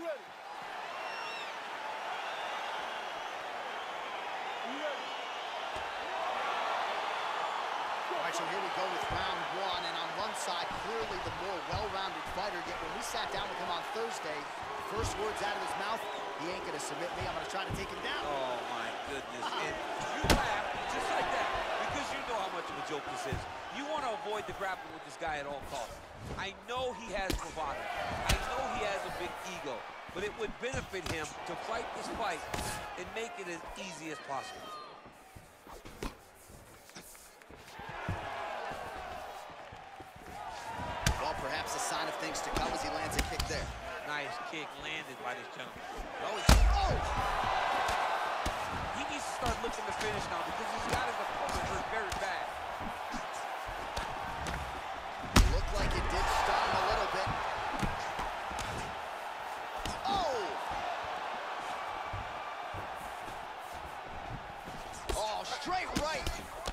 All right, so here we go with round one, and on one side, clearly the more well-rounded fighter, yet when we sat down with him on Thursday, first words out of his mouth, he ain't gonna submit me, I'm gonna try to take him down. Oh, my goodness. And you laugh just like that because you know how much of a joke this is. You want to avoid the grappling with this guy at all costs. I know he has bravado. I know he has a big ego, but it would benefit him to fight this fight and make it as easy as possible. Well, perhaps a sign of things to come as he lands a kick there. Nice kick landed by this gentleman. Oh! He needs to start looking to finish now because he's got his opponent hurt very bad. Looked like it did stun him a little bit. Oh! Oh, straight right.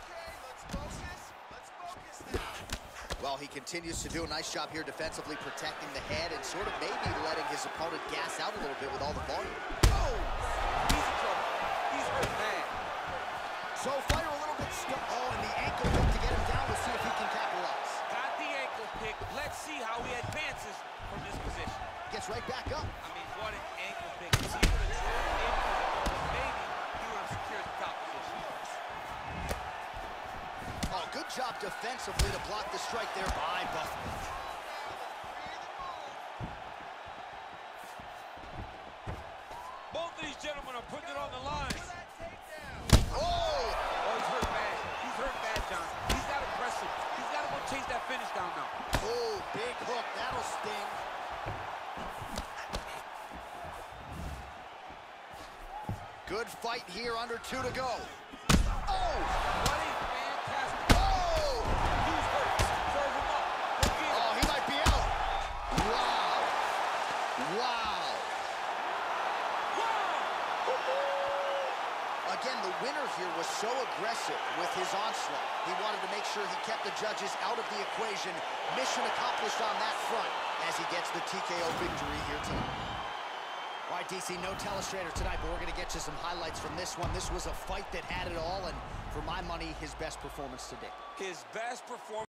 Well, he continues to do a nice job here defensively, protecting the head and sort of maybe letting his opponent gas out a little bit with all the volume. Oh! He's in trouble. He's hurt bad. So fighter a little bit stuck. Oh, and the ankle pick to get him down. We'll see if he can capitalize. Got the ankle pick. Let's see how he advances from this position. Gets right back up. I mean, what an ankle pick. If he would have drilled into it, maybe he would have secured the top position. Oh, good job defensively to block the strike there by Buffalo. Both of these gentlemen are putting it on the line. Oh! Oh, he's hurt bad. He's hurt bad, John. He's got to press him. He's got to go chase that finish down now. Oh, big hook. That'll sting. Good fight here, under 2 to go. Oh! What a fantastic. Oh! He's hurt. Serve him up. Go get him. Oh, he might be out. Wow. Wow. Again, the winner here was so aggressive with his onslaught. He wanted to make sure he kept the judges out of the equation. Mission accomplished on that front as he gets the TKO victory here tonight. All right, DC, no telestrator tonight, but we're going to get you some highlights from this one. This was a fight that had it all, and for my money, his best performance to date. His best performance.